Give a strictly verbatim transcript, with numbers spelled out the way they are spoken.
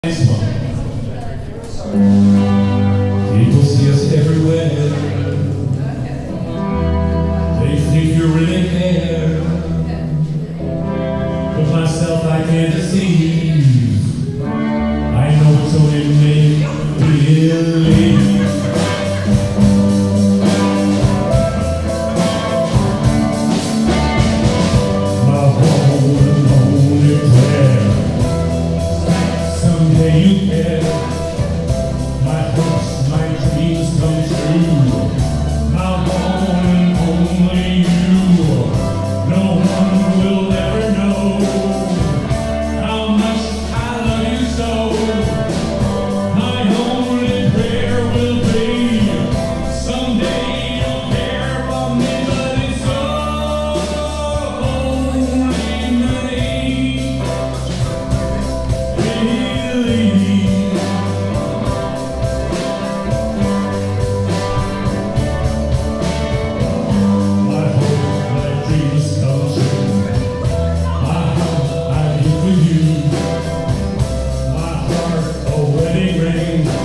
This one. People see us everywhere. They think you really care. But myself I can't deceive. I know it's only make believe. My whole and only prayer. Someday you care. My hopes, my dreams come true. My one and only you. No one will ever know how much I love you so. My only prayer will be someday you'll care for me, but it's only money. Believe. My hope, my dreams come true. My heart, I live for you. My heart, a wedding ring.